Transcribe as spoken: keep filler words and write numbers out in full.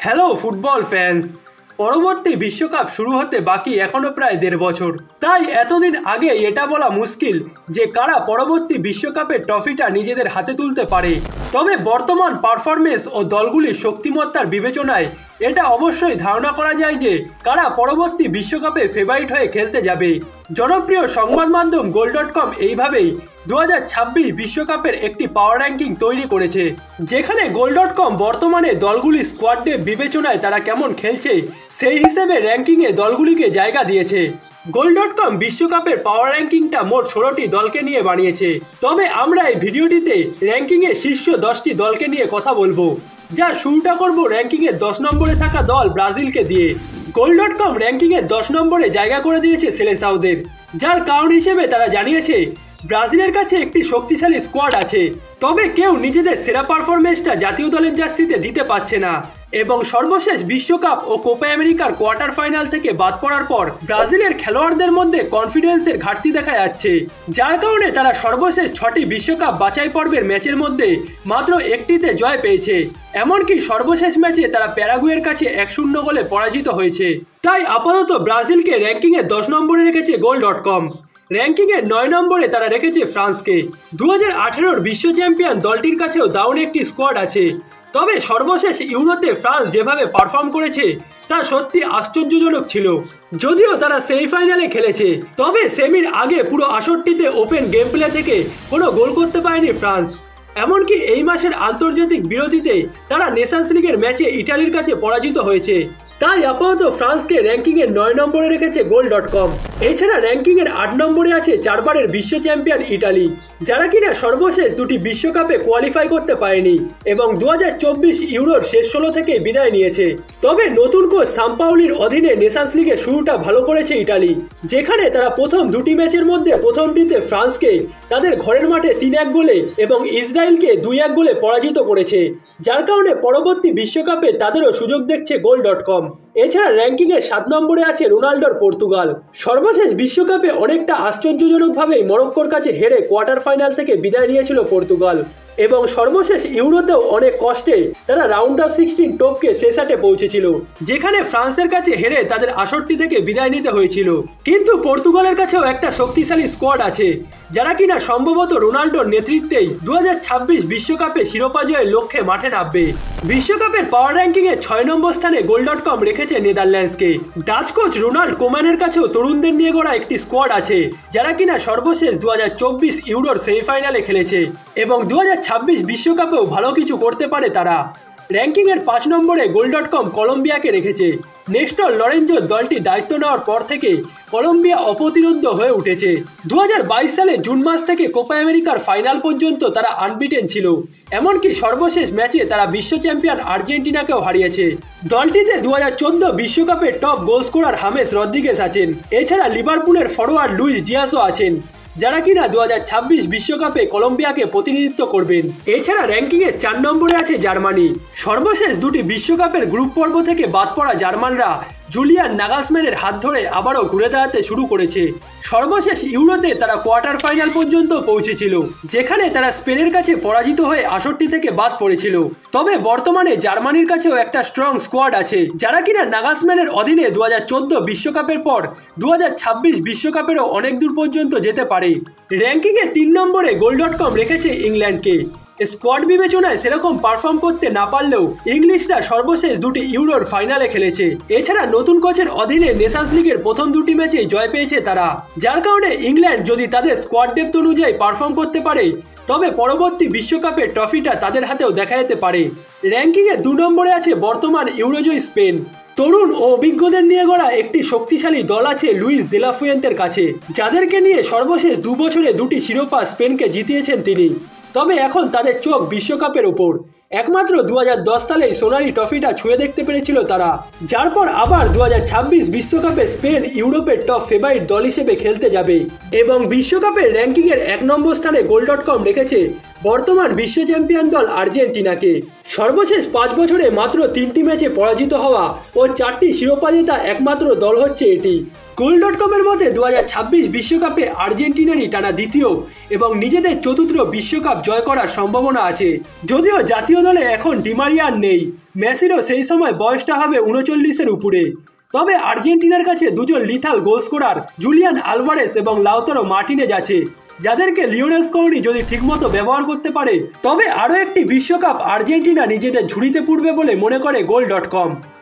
Hello football fans, পরবর্তী বিশ্বকাপ শুরু হতে বাকি এখনো প্রায় দেড় বছর। তাই এতদিন আগে এটা বলা মুশকিল যে কারা পরবর্তী বিশ্বকাপের ট্রফিটা নিজেদের হাতে তুলতে পারে। তবে বর্তমান পারফরমেন্স ও দলগুলির শক্তিমত্তার বিবেচনায় এটা অবশ্যই ধারণা করা যায় যে কারা পরবর্তী বিশ্বকাপে ফেভারিট হয়ে খেলতে যাবে। জনপ্রিয় সংবাদ মাধ্যম গোল ডট কম এইভাবেই দু হাজার ছাব্বিশ বিশ্বকাপের একটি পাওয়ার র্যাঙ্কিং তৈরি করেছে, যেখানে গোল ডট কম বর্তমানে দলগুলির স্কোয়াড ডেপথ বিবেচনায় তারা কেমন খেলছে সেই হিসেবে র্যাঙ্কিংয়ে দলগুলিকে জায়গা দিয়েছে। গোল ডট কম বিশ্বকাপের পাওয়ার র্যাঙ্কিংটা মোট ষোলোটি দলকে নিয়ে বানিয়েছে। তবে আমরা এই ভিডিওটিতে র্যাঙ্কিংয়ে শীর্ষ দশটি দলকে নিয়ে কথা বলবো, যার শুরুটা করব র্যাঙ্কিংয়ের দশ নম্বরে থাকা দল ব্রাজিলকে দিয়ে। গোল ডট কম র্যাঙ্কিংয়ের দশ নম্বরে জায়গা করে দিয়েছে সেলেসাওদের, যার কারণ হিসেবে তারা জানিয়েছে ব্রাজিলের কাছে একটি শক্তিশালী স্কোয়াড আছে, তবে কেউ নিজেদের সেরা পারফরমেন্সটা জাতীয় দলের জার্সিতে দিতে পারছে না। এবং সর্বশেষ বিশ্বকাপ ও কোপা আমেরিকার কোয়ার্টার ফাইনাল থেকে বাদ পড়ার পর ব্রাজিলের খেলোয়াড়দের মধ্যে কনফিডেন্সের ঘাটতি দেখা যাচ্ছে, যার কারণে তারা সর্বশেষ ছটি বিশ্বকাপ বাছাই পর্বের ম্যাচের মধ্যে মাত্র একটিতে জয় পেয়েছে। এমনকি সর্বশেষ ম্যাচে তারা প্যারাগুয়ের কাছে এক শূন্য গোলে পরাজিত হয়েছে। তাই আপাতত ব্রাজিলকে র্যাঙ্কিংয়ে দশ নম্বরে রেখেছে গোল ডট কম। র্যাঙ্কিংয়ের নয় নম্বরে তারা রেখেছে ফ্রান্সকে। দু হাজার আঠেরোর বিশ্ব চ্যাম্পিয়ন দলটির কাছেও দারুণ একটি স্কোয়াড আছে, তবে সর্বশেষ ইউরোতে ফ্রান্স যেভাবে পারফর্ম করেছে তা সত্যি আশ্চর্যজনক ছিল। যদিও তারা সেমিফাইনালে খেলেছে, তবে সেমির আগে পুরো আসরটিতে ওপেন গেম প্লে থেকে কোনো গোল করতে পারেনি ফ্রান্স। এমনকি এই মাসের আন্তর্জাতিক বিরতিতে তারা নেশনস লিগের ম্যাচে ইটালির কাছে পরাজিত হয়েছে। তাই আপাতত ফ্রান্সকে র্যাঙ্কিংয়ের নয় নম্বরে রেখেছে গোল ডট কম। এছাড়া র্যাঙ্কিংয়ের আট নম্বরে আছে চারবারের বিশ্ব চ্যাম্পিয়ন ইটালি, যারা কিনা সর্বশেষ দুটি বিশ্বকাপে কোয়ালিফাই করতে পারেনি এবং দু হাজার চব্বিশ ইউরোর শেষ ষোলো থেকে বিদায় নিয়েছে। তবে নতুন কোচ সাম্পাওলির অধীনে নেশনস লিগের শুরুটা ভালো করেছে ইটালি, যেখানে তারা প্রথম দুটি ম্যাচের মধ্যে প্রথমটিতে ফ্রান্সকে তাদের ঘরের মাঠে তিন এক গোলে এবং ইসরায়েলকে দুই এক গোলে পরাজিত করেছে, যার কারণে পরবর্তী বিশ্বকাপে তাদেরও সুযোগ দেখছে গোল ডট কম। এছাড়া র্যাঙ্কিংয়ে সাত নম্বরে আছে রোনাল্ডোর পর্তুগাল। সর্বশেষ বিশ্বকাপে অনেকটা আশ্চর্যজনকভাবেই মরক্কোর কাছে হেরে কোয়ার্টার ফাইনাল থেকে বিদায় নিয়েছিল পর্তুগাল এবং সর্বশেষ ইউরোতেও অনেক কষ্টে তারা রাউন্ড অফ সিক্সটিন টপকে শেষ আটে পৌঁছেছিল, যেখানে ফ্রান্সের কাছে হেরে তাদের আসরটি থেকে বিদায় নিতে হয়েছিল। কিন্তু পর্তুগালের কাছেও একটা শক্তিশালী স্কোয়াড আছে, যারা কিনা সম্ভবত রোনাল্ডোর নেতৃত্বেই দু হাজার ছাব্বিশ বিশ্বকাপে শিরোপা জয়ের লক্ষ্যে মাঠে নামবে। বিশ্বকাপের পাওয়ার র্যাঙ্কিংয়ে ছয় নম্বর স্থানে গোল ডট কম রেখেছে নেদারল্যান্ডসকে। ডাচ কোচ রোনাল্ড কোম্যানের কাছেও তরুণদের নিয়ে গড়া একটি স্কোয়াড আছে, যারা কিনা সর্বশেষ দু হাজার চব্বিশ ইউরোর সেমিফাইনালে খেলেছে এবং দু হাজার ছাব্বিশ বিশ্বকাপেও ভালো কিছু করতে পারে তারা। র্যাঙ্কিংয়ের পাঁচ নম্বরে গোল ডট কম কলম্বিয়াকে রেখেছে। নেস্টর লরেঞ্জো দলটি দায়িত্ব নেওয়ার পর থেকে কলম্বিয়া অপ্রতিরোধ্য হয়ে উঠেছে। দু হাজার বাইশ সালে জুন মাস থেকে কোপা আমেরিকার ফাইনাল পর্যন্ত তারা আনবিটেন ছিল, এমনকি সর্বশেষ ম্যাচে তারা বিশ্ব চ্যাম্পিয়ন আর্জেন্টিনাকেও হারিয়েছে। দলটিতে দু হাজার চোদ্দ বিশ্বকাপের top goal scorer James Rodriguez আছেন। এছাড়া লিভারপুলের ফরোয়ার্ড লুইস ডিয়াসও আছেন, যারা কিনা দু হাজার ছাব্বিশ বিশ্বকাপে কলম্বিয়াকে প্রতিনিধিত্ব করবেন। এছাড়া র্যাঙ্কিংয়ে চার নম্বরে আছে জার্মানি। সর্বশেষ দুটি বিশ্বকাপের গ্রুপ পর্ব থেকে বাদ পড়া জার্মানরা জুলিয়ান নাগাসম্যানের হাত ধরে আবারও ঘুরে দাঁড়াতে শুরু করেছে। সর্বশেষ ইউরোতে তারা কোয়ার্টার ফাইনাল পর্যন্ত পৌঁছেছিল, যেখানে তারা স্পেনের কাছে পরাজিত হয়ে আসরটি থেকে বাদ পড়েছিল। তবে বর্তমানে জার্মানির কাছেও একটা স্ট্রং স্কোয়াড আছে, যারা কিনা নাগাসম্যানের অধীনে দু হাজার চোদ্দ বিশ্বকাপের পর দু হাজার ছাব্বিশ বিশ্বকাপেরও অনেক দূর পর্যন্ত যেতে পারে। র্যাঙ্কিংয়ে তিন নম্বরে গোল ডট কম রেখেছে ইংল্যান্ডকে। স্কোয়াড বিবেচনায় সেরকম পারফর্ম করতে না পারলেও ইংলিশরা সর্বশেষ দুটি ইউরোর ফাইনালে খেলেছে। এছাড়া নতুন কোচের অধীনে নেশনস লিগের প্রথম দুটি ম্যাচেই জয় পেয়েছে তারা, যার কারণে ইংল্যান্ড যদি তাদের স্কোয়াড ডেপথ অনুযায়ী পারফর্ম করতে পারে তবে পরবর্তী বিশ্বকাপের ট্রফিটা তাদের হাতেও দেখা যেতে পারে। র্যাঙ্কিংয়ে দু নম্বরে আছে বর্তমান ইউরোজয়ী স্পেন। তরুণ ও অভিজ্ঞদের নিয়ে গড়া একটি শক্তিশালী দল আছে লুইস দে লা ফুয়েন্তের কাছে, যাদেরকে নিয়ে সর্বশেষ দু বছরে দুটি শিরোপা স্পেনকে জিতিয়েছেন তিনি। তবে এখন তাদের চোখ বিশ্বকাপের ওপর। একমাত্র দু হাজার দশ সালেই সোনালি ট্রফিটা ছুঁয়ে দেখতে পেরেছিল তারা, যার পর আবার দু হাজার ছাব্বিশ বিশ্বকাপে স্পেন ইউরোপের টপ ফেভারিট দল হিসেবে খেলতে যাবে এবং বিশ্বকাপের র্যাঙ্কিংয়ের এক নম্বর স্থানে গোল ডট কম রেখেছে বর্তমান বিশ্ব চ্যাম্পিয়ন দল আর্জেন্টিনাকে। সর্বশেষ পাঁচ বছরে মাত্র তিনটি ম্যাচে পরাজিত হওয়া ও চারটি শিরোপা জেতা একমাত্র দল হচ্ছে এটি। গোল ডট কমের মতে দু হাজার ছাব্বিশ বিশ্বকাপে আর্জেন্টিনারই টানা দ্বিতীয় এবং নিজেদের চতুর্থ বিশ্বকাপ জয় করার সম্ভাবনা আছে। যদিও জাতীয় দলে এখন ডি মারিয়া নেই, মেসিরও সেই সময় বয়সটা হবে উনচল্লিশের উপরে। তবে আর্জেন্টিনার কাছে দুজন lethal goal scorer Julian Alvarez এবং লাউতারো মার্টিনেজ আছে, যাদেরকে লিওনেল স্কলোনি যদি ঠিকমতো ব্যবহার করতে পারে তবে আরও একটি বিশ্বকাপ আর্জেন্টিনা নিজেদের ঝুড়িতে পুড়বে বলে মনে করে গোল ডট কম।